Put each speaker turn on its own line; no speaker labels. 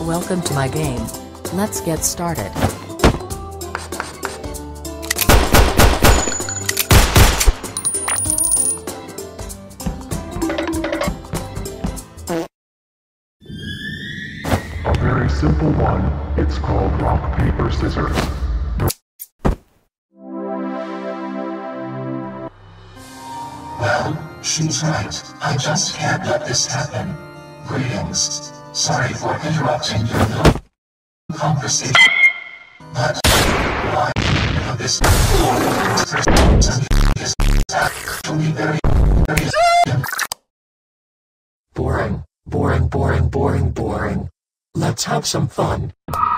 Welcome to my game. Let's get started.
A very simple one. It's called rock, paper, scissors.
Well, she's right. I just can't let this happen. Greetings. Sorry for interrupting your little conversation. But why this person is actually very boring. Let's have some fun.